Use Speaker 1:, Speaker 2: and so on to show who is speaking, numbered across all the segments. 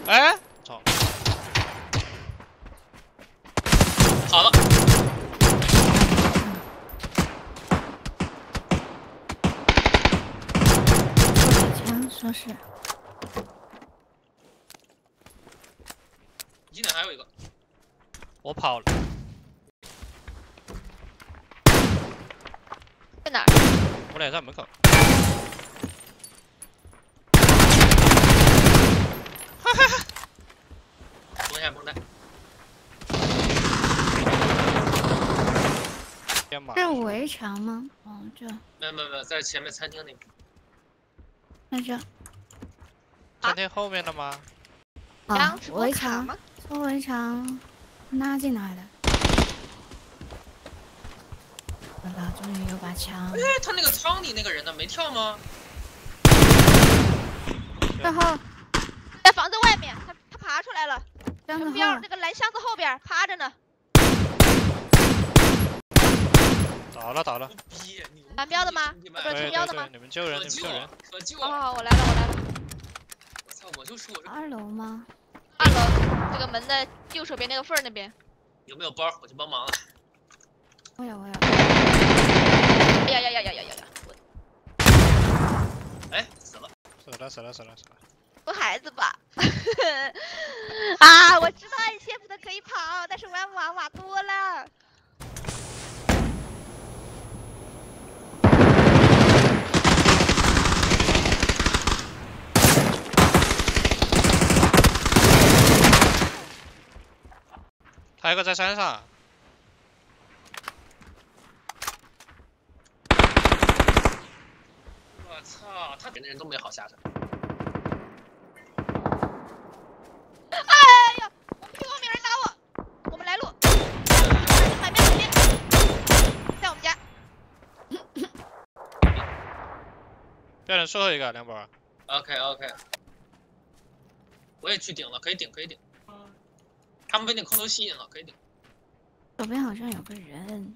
Speaker 1: 哎，操！
Speaker 2: 好了。
Speaker 3: 枪说是。
Speaker 2: 机场还有一个。
Speaker 1: 我跑了。
Speaker 4: 在哪儿？
Speaker 1: 我俩在门口。哈哈哈！
Speaker 2: 蹲下绷带。
Speaker 3: 是围墙吗？哦，这。
Speaker 2: 没有，在前面餐厅那边。
Speaker 3: 那这。
Speaker 1: 餐厅后面的吗？
Speaker 3: 啊，围墙，从围墙拉进来的。我操，终于有把枪。
Speaker 2: 哎，他那个舱里那个人呢？没跳吗？
Speaker 3: 然后
Speaker 4: 在房子外面，他爬出来了。
Speaker 3: 门
Speaker 4: 边那个蓝箱子后边趴着呢。
Speaker 1: 倒了。
Speaker 4: 蓝标的吗？不是青标的吗？
Speaker 1: 你们救人，
Speaker 2: 可救
Speaker 4: 哦，我来了。
Speaker 2: 我操，我就说
Speaker 3: 2楼吗
Speaker 4: ？2楼，这个门的右手边那个缝那边。
Speaker 2: 有没有包？我去帮忙了。
Speaker 3: 我有。
Speaker 4: 呀！
Speaker 2: 哎，死了。
Speaker 4: 不孩子吧？啊，我知道爱切普的可以跑，但是玩瓦多了。
Speaker 1: 还有个在山上。
Speaker 2: 我操，他给那人都没好下场。
Speaker 4: 哎呀，我们屁股后面有人打我，我们来路。海边这边，在我们家。
Speaker 1: 标点最后一个2波。
Speaker 2: OK。我也去顶了，可以顶。他们被那空投吸引了，可以顶。
Speaker 3: 左边好像有个人。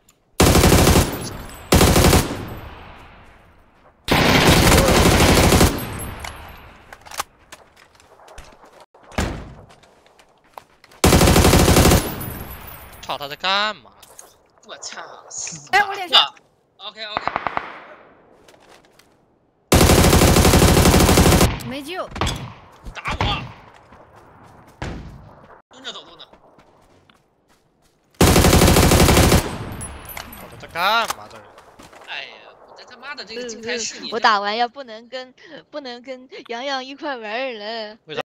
Speaker 1: 操，他在干嘛？
Speaker 2: 我操！
Speaker 3: 哎，我脸上。
Speaker 2: OK。
Speaker 3: 没救。
Speaker 2: 打我！蹲着走路呢。
Speaker 1: 他在干嘛这人？
Speaker 2: 哎呀，我这他妈的这个静态视野。
Speaker 4: 我打完要不能跟洋洋一块玩了。
Speaker 1: 为啥？